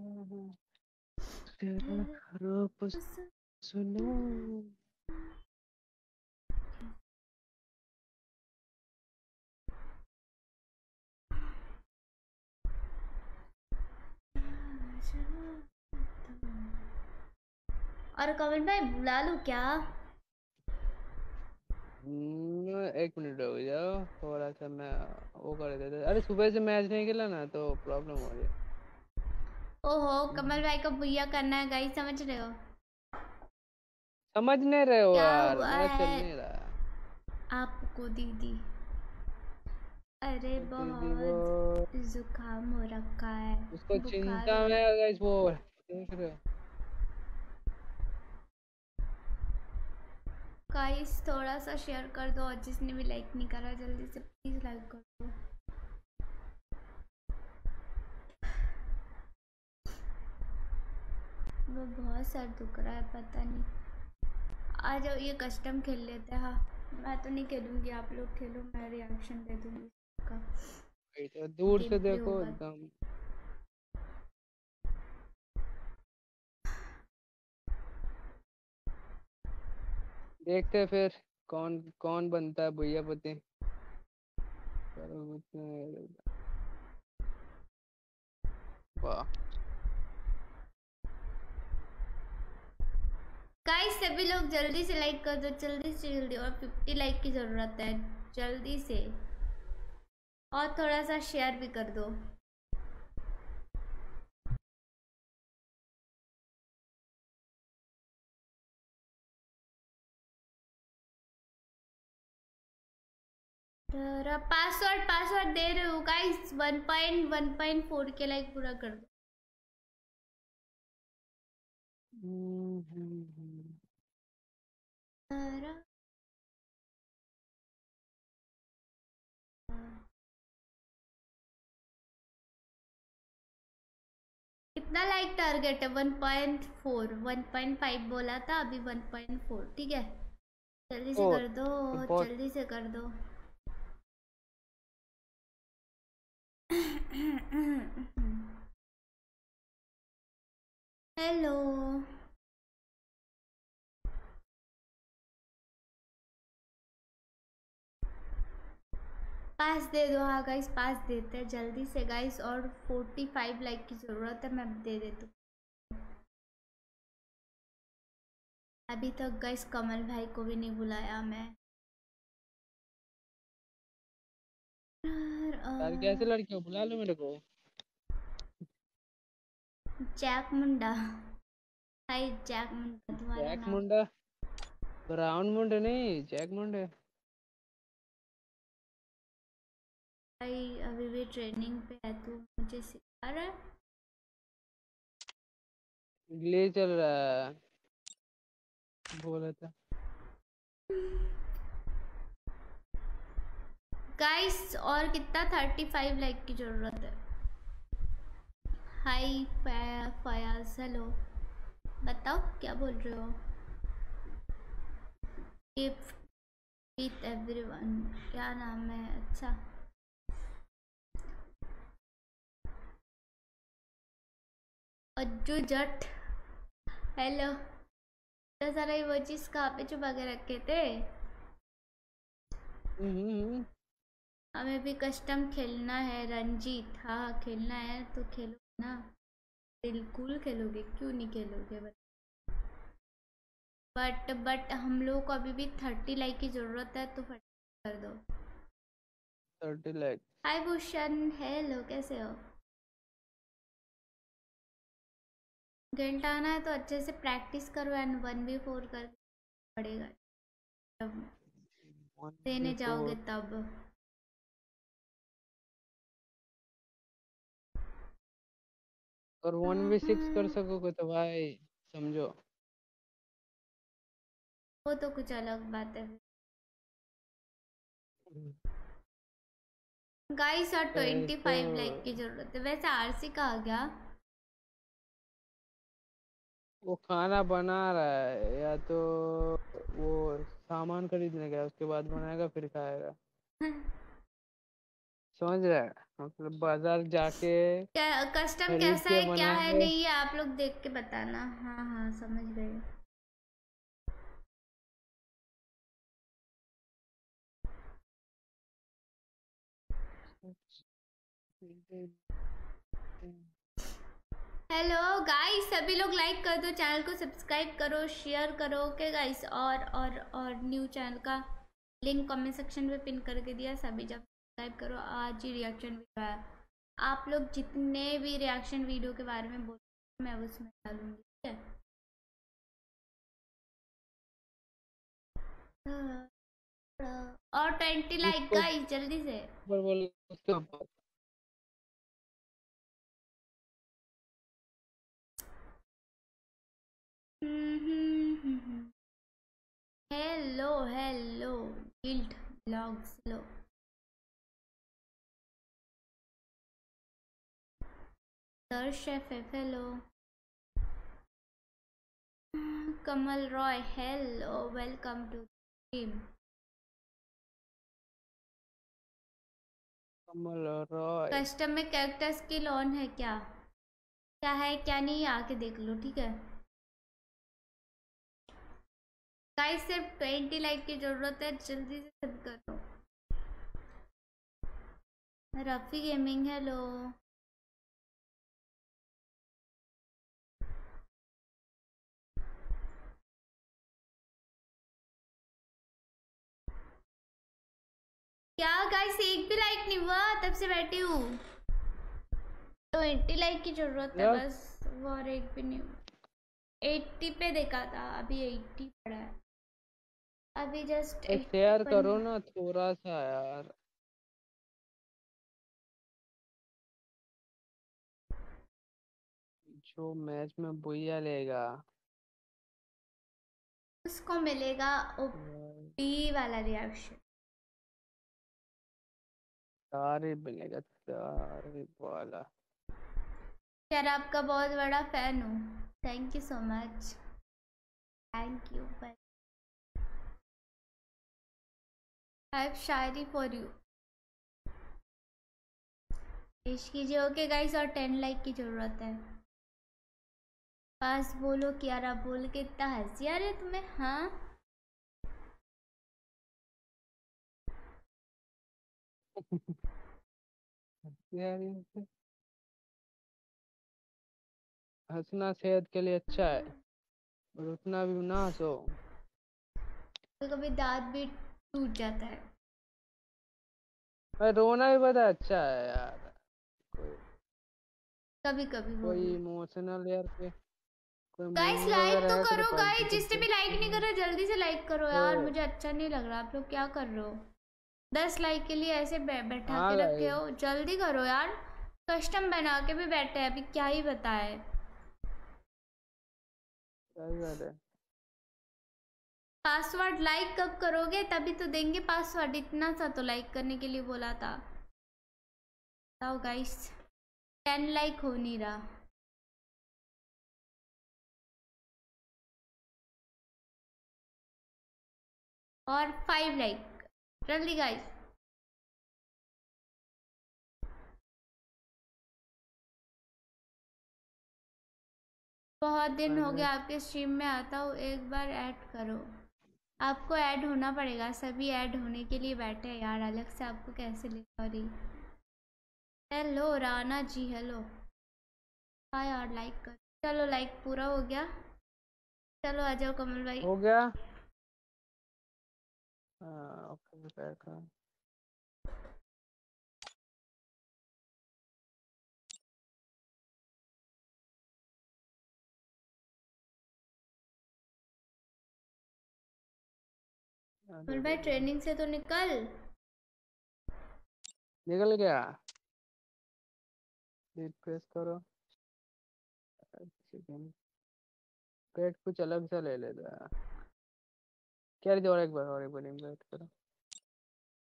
तेरा रूप सुनो। और कविन भाई बुला लूं क्या? एक मिनट हो जाओ, थोड़ा सा मैं वो कर देता। अरे सुबह से मैच नहीं खेला ना तो प्रॉब्लम हो रही है। ओहो, कमल भाई को भैया करना है गाइस, समझ रहे हो? समझ नहीं रहे हो क्या यार, हुआ मेरा चल है नहीं रहा। आपको दीदी? अरे दीदी वो बहुत जुकाम हो रखा है, उसको बुखार चिंता हो में रहा। है गाइस, वो देख रहे हो। गाइस थोड़ा सा शेयर कर दो, और जिसने भी लाइक नहीं करा जल्दी से प्लीज लाइक कर दो। वो बहुत सर दुख रहा है, पता नहीं। आ जाओ, ये कस्टम खेल लेते हैं। हाँ, मैं तो नहीं खेलूंगी, आप लोग खेलो, मैं रिएक्शन दे दूंगी इसका। तो दूर गेम से प्ले देखो होगा। एकदम। देखते हैं फिर कौन कौन बनता है भैया पति। करो कुछ नहीं। वाह। गाइस सभी लोग जल्दी से लाइक कर दो, जल्दी से जल्दी, और 50 लाइक की ज़रूरत है, जल्दी से। और थोड़ा सा शेयर भी कर दो। पासवर्ड पासवर्ड दे रहे हो गाइस, 1.4 के लाइक पूरा कर दो। तारा, कितना लाइक टारगेट है? 1.4, 1.5 बोला था, अभी 1.4, ठीक है। जल्दी से और कर दो, बहुत। जल्दी से कर दो। हेलो। पास दे दो, हाँ गाइस पास देते हैं जल्दी से गाइस, और 45 लाइक की ज़रूरत है, मैं दे देती हूँ। अभी तक गाइस कमल भाई को भी नहीं बुलाया मैं। यार कैसे लड़की हो, बुला लो मेरे को। जैक मुंडा। हाय जैक मुंडा, तुम्हारा जैक नाम? मुंडा? ब्राउन मुंडे नहीं, जैक मुंडे। भाई अभी भी ट्रेनिंग पे है, तू मुझे सिखा रहा है? ले चल रहा है, बोला था। गाइस और कितना, 35 लाइक की ज़रूरत है। Hi Fayaz, hello. बताओ क्या बोल रहे हो? गिफ्ट विथ एवरीवन, क्या नाम है? अच्छा, अज्जू जट, हेलो। तो सारा इमोजीज कहाँ पे छुपा के रखे थे? हम्म। हमें भी कस्टम खेलना है रंजीत, हाँ खेलना है तो खेलो ना। बिल्कुल खेलोगे, क्यों नहीं खेलोगे? बट हम लोग को अभी भी 30 लाइक की ज़रूरत है, तो फटाफट कर दो। 30 लाख। हाय भूषण, हेलो, कैसे हो? गिल्ट आना है तो अच्छे से प्रैक्टिस करो, एंड 1v4 कर पड़ेगा जब वन देने बी जाओगे फोर तब। और 1v6 कर सकोगे तो भाई समझो। वो तो कुछ अलग बात है। गाइस और तो 25 लाइक की जरूरत है। वैसे आरसी का आ गया। वो खाना बना रहा है, या तो वो सामान खरीदने गया, उसके बाद बनाएगा फिर खाएगा। समझ रहा है, मतलब बाजार जाके कस्टम खरीद कैसा के है क्या बना है के। नहीं है आप लोग देख के बताना। हाँ हाँ समझ गए। हेलो गाइस, सभी लोग लाइक कर दो, चैनल को सब्सक्राइब करो, शेयर करो। ओके गाइस, और न्यू चैनल का लिंक कमेंट सेक्शन में पिन करके दिया, सभी जब सब्सक्राइब करो। आज ही रिएक्शन वीडियो है, आप लोग जितने भी रिएक्शन वीडियो के बारे में बोल मैं उसमें डालूंगी, ठीक है। और 20 लाइक इसको गाइस जल्दी से। ऊपर बोलो, उसके ऊपर। हेलो हेलो गिल्ड ब्लॉग्स लो। Darsh F hello. Kamal Roy hello, welcome to team. Kamal Roy. Custom में कैरेक्टर स्किल ऑन है क्या, क्या है क्या नहीं, आके देख लो, ठीक है गाइस। सिर्फ 20 लाइक की जरूरत है, जल्दी से सब करो। Rafi gaming hello. क्या गाइस, एक भी लाइक नहीं हुआ, तब से बैठी हूँ। 20 लाइक की जरूरत है यार बस, वो और एक भी नहीं हुआ। 80 पे देखा था, अभी 80 पड़ा है, अभी जस्ट 80 शेयर पर। करो ना थोड़ा सा यार। जो मैच में बुइया लेगा उसको मिलेगा यार, ओपी वाला रिएक्शन। तारीफ मिलेगा, तारीफ वाला। यार आपका बहुत बड़ा फैन हूँ, thank you so much, thank you. I have शायरी फॉर यू, पेश कीजिए। ओके गाइस, और 10 लाइक की जरूरत है। पास बोलो कियारा, बोल के इतना हंसी आ रही है तुम्हें, हाँ यार ये हंसना सेहत के लिए अच्छा है, और उतना भी ना हंसो। कभी कभी दांत भी टूट जाता है। भाई रोना भी पता है अच्छा है यार। कोई कभी कभी वो कोई भी। इमोशनल यार, कोई गाइस मूवी लाइक वगैरह तो है तेरे करो, पास गाइस जो जिसने भी देख लाइक नहीं कर रहा जल्दी से लाइक करो यार, तो। मुझे अच्छा नहीं लग रहा। आप लोग क्या कर रहे हो, 10 लाइक के लिए ऐसे बैठा हाँ के रखे भाई, हो, जल्दी करो यार। कस्टम बना के भी बैठे हैं, अभी क्या ही बताए। सही बात है। पासवर्ड लाइक कब करोगे, तभी तो देंगे पासवर्ड, इतना सा तो लाइक करने के लिए बोला था। बताओ गाइस, 10 लाइक हो नहीं रहा। और 5 लाइक, जल्दी गाइस। बहुत दिन हो मैंने गया आपके स्ट्रीम में आता हूँ, एक बार ऐड करो। आपको ऐड होना पड़ेगा, सभी ऐड होने के लिए बैठे हैं यार, अलग से आपको कैसे ले, sorry. Hello Rana ji hello. हाँ यार लाइक कर, चलो लाइक पूरा हो गया। चलो आ जाओ कमल भाई। हो गया। हाँ ओके बैठा। कमल भाई ट्रेनिंग से तो निकल। निकल गया। रिफ्रेश करो। पेट कुछ अलग सा ले लेता है। क्या और एक बार इन्वाइट करो।